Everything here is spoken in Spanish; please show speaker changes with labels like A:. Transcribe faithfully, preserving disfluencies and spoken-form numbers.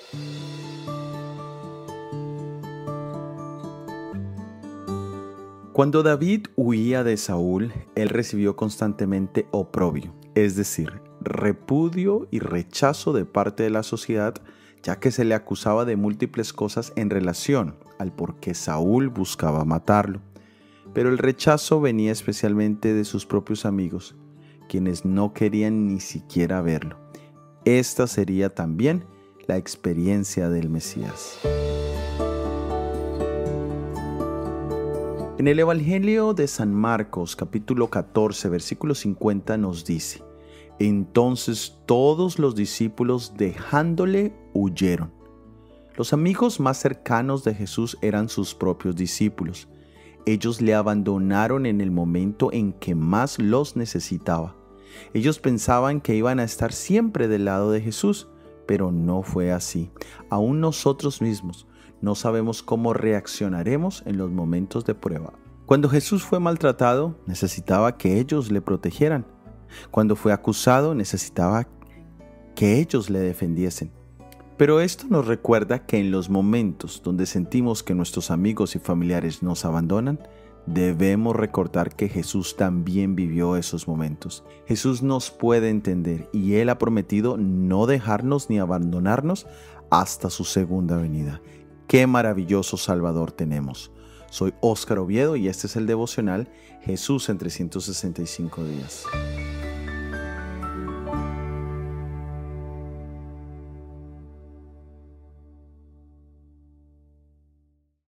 A: Cuando David huía de Saúl, él recibió constantemente oprobio, es decir, repudio y rechazo de parte de la sociedad, ya que se le acusaba de múltiples cosas en relación al por qué Saúl buscaba matarlo. Pero el rechazo venía especialmente de sus propios amigos, quienes no querían ni siquiera verlo. Esta sería también la experiencia del Mesías. En el Evangelio de San Marcos, capítulo catorce, versículo cincuenta, nos dice: entonces todos los discípulos, dejándole, huyeron. Los amigos más cercanos de Jesús eran sus propios discípulos. Ellos le abandonaron en el momento en que más los necesitaba. Ellos pensaban que iban a estar siempre del lado de Jesús, pero no fue así. Aún nosotros mismos no sabemos cómo reaccionaremos en los momentos de prueba. Cuando Jesús fue maltratado, necesitaba que ellos le protegieran. Cuando fue acusado, necesitaba que ellos le defendiesen. Pero esto nos recuerda que en los momentos donde sentimos que nuestros amigos y familiares nos abandonan, debemos recordar que Jesús también vivió esos momentos. Jesús nos puede entender y Él ha prometido no dejarnos ni abandonarnos hasta su segunda venida. ¡Qué maravilloso Salvador tenemos! Soy Óscar Oviedo y este es el devocional Jesús en trescientos sesenta y cinco días.